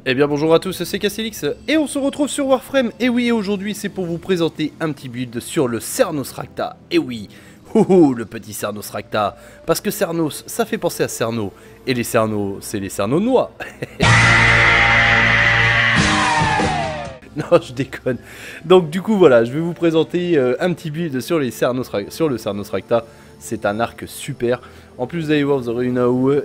Eh bien bonjour à tous, c'est Casselix et on se retrouve sur Warframe. Et oui, aujourd'hui c'est pour vous présenter un petit build sur le Cernos Racta. Et oui, le petit Cernos Racta. Parce que Cernos, ça fait penser à Cerno. Et les Cernos, c'est les Cernonois. Non, je déconne. Donc du coup voilà, je vais vous présenter un petit build sur le Cernos Racta. C'est un arc super. En plus vous allez voir, vous aurez une AOE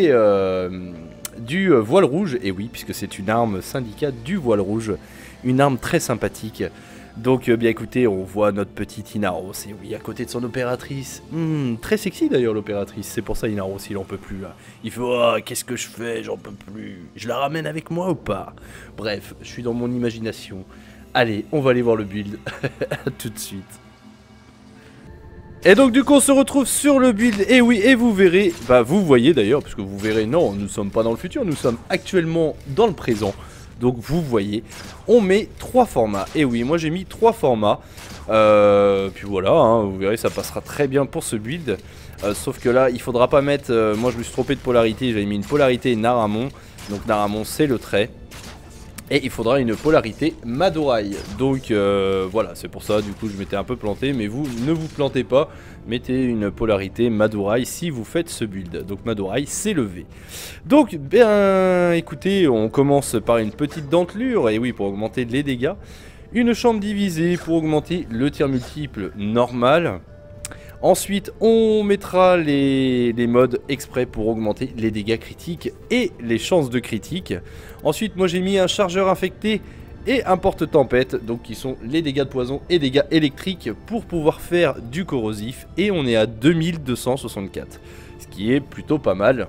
du voile rouge, et oui, puisque c'est une arme syndicat du voile rouge, une arme très sympathique. Donc bien écoutez, on voit notre petite Inaros, et oui, à côté de son opératrice, très sexy d'ailleurs l'opératrice, c'est pour ça Inaros il en peut plus là. Il fait oh, qu'est-ce que je fais, j'en peux plus, je la ramène avec moi ou pas? Bref, je suis dans mon imagination. Allez, on va aller voir le build, à tout de suite. Et donc du coup on se retrouve sur le build, et oui, et vous verrez, bah vous voyez d'ailleurs, parce que vous verrez, non, nous sommes pas dans le futur, nous sommes actuellement dans le présent. Donc vous voyez, on met 3 formats, et oui, moi j'ai mis 3 formats, puis voilà, hein, vous verrez, ça passera très bien pour ce build. Sauf que là, il faudra pas mettre, moi je me suis trompé de polarité, j'avais mis une polarité Naramon, donc Naramon c'est le trait. Et il faudra une polarité Madorai. Donc voilà, c'est pour ça, du coup je m'étais un peu planté. Mais vous, ne vous plantez pas, mettez une polarité Madorai si vous faites ce build. Donc Madorai, c'est le V. Donc, bien écoutez, on commence par une petite dentelure. Et oui, pour augmenter les dégâts. Une chambre divisée pour augmenter le tir multiple normal. Ensuite, on mettra les modes exprès pour augmenter les dégâts critiques et les chances de critique. Ensuite, moi j'ai mis un chargeur infecté et un porte-tempête, donc qui sont les dégâts de poison et dégâts électriques pour pouvoir faire du corrosif. Et on est à 2264, ce qui est plutôt pas mal.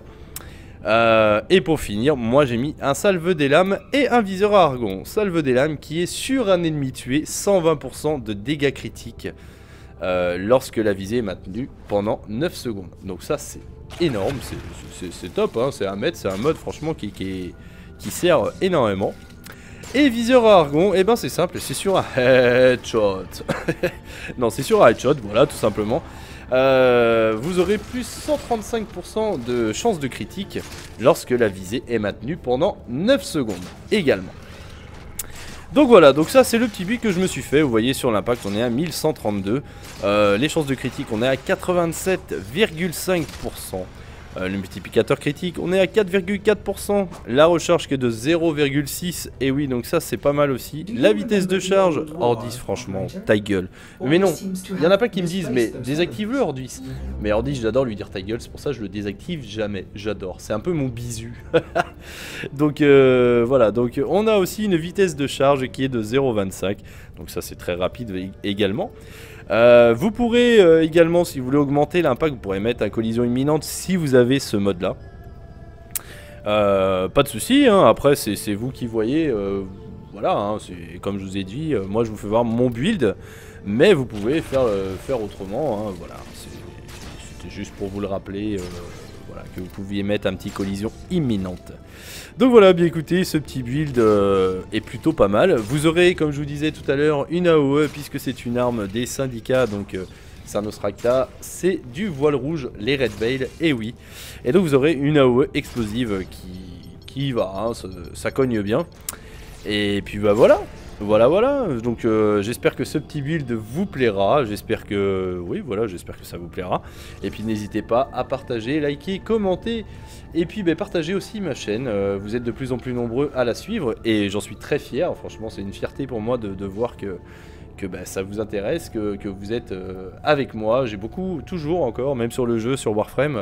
Et pour finir, moi j'ai mis un salve des lames et un viseur à argon. Salve des lames qui est sur un ennemi tué, 120% de dégâts critiques. Lorsque la visée est maintenue pendant 9 secondes. Donc ça c'est énorme, c'est top, hein, c'est un mode franchement qui sert énormément. Et viseur à argon, et ben c'est simple, c'est sur un headshot. Non, c'est sur un headshot, voilà, tout simplement. Vous aurez plus 135% de chance de critique lorsque la visée est maintenue pendant 9 secondes également. Donc voilà, donc ça c'est le petit build que je me suis fait. Vous voyez sur l'impact on est à 1132. Les chances de critique on est à 87,5%. Le multiplicateur critique on est à 4,4%. La recharge qui est de 0,6. Et oui, donc ça c'est pas mal aussi. La vitesse de charge, Ordis franchement, ta gueule. Mais non, il y en a pas qui me disent mais désactive-le Ordis. Mais Ordis j'adore lui dire ta gueule, c'est pour ça que je le désactive jamais. J'adore, c'est un peu mon bisu. Donc voilà, donc on a aussi une vitesse de charge qui est de 0,25. Donc ça c'est très rapide également. Vous pourrez également, si vous voulez augmenter l'impact, vous pourrez mettre un collision imminente si vous avez ce mode là. Pas de souci, hein, après c'est vous qui voyez. Voilà, hein, comme je vous ai dit, moi je vous fais voir mon build, mais vous pouvez faire autrement, hein, voilà, c'était juste pour vous le rappeler, voilà, que vous pouviez mettre un petit collision imminente. Donc voilà, bien écoutez, ce petit build est plutôt pas mal. Vous aurez, comme je vous disais tout à l'heure, une AOE, puisque c'est une arme des syndicats, donc Cernos Racta, c'est du voile rouge, les Red Veil, et oui. Et donc vous aurez une AOE explosive qui va, hein, ça cogne bien. Et puis bah voilà. Voilà, donc j'espère que ce petit build vous plaira, j'espère que, oui voilà, j'espère que ça vous plaira. Et puis n'hésitez pas à partager, liker, commenter, et puis partagez aussi ma chaîne, vous êtes de plus en plus nombreux à la suivre, et j'en suis très fier, franchement c'est une fierté pour moi de voir que ça vous intéresse, que vous êtes avec moi. J'ai beaucoup, toujours encore, même sur le jeu, sur Warframe,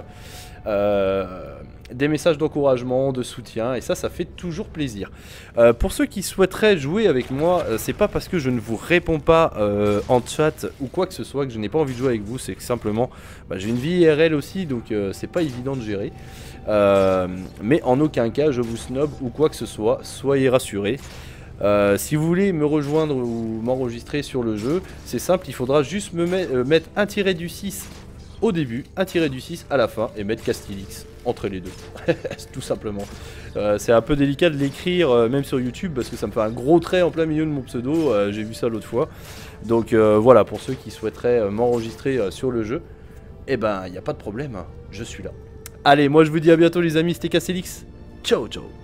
des messages d'encouragement, de soutien, et ça fait toujours plaisir. Pour ceux qui souhaiteraient jouer avec moi, c'est pas parce que je ne vous réponds pas en chat ou quoi que ce soit que je n'ai pas envie de jouer avec vous, c'est que simplement j'ai une vie IRL aussi, donc c'est pas évident de gérer. Mais en aucun cas je vous snob ou quoi que ce soit, soyez rassurés. Si vous voulez me rejoindre ou m'enregistrer sur le jeu, c'est simple, il faudra juste me mettre un tiret du 6 au début, un tiret du 6 à la fin, et mettre Castilix entre les deux, tout simplement. C'est un peu délicat de l'écrire, même sur YouTube, parce que ça me fait un gros trait en plein milieu de mon pseudo, j'ai vu ça l'autre fois. Donc voilà, pour ceux qui souhaiteraient m'enregistrer sur le jeu, eh ben, il n'y a pas de problème, hein, je suis là. Allez, moi je vous dis à bientôt les amis, c'était Castilix, ciao ciao.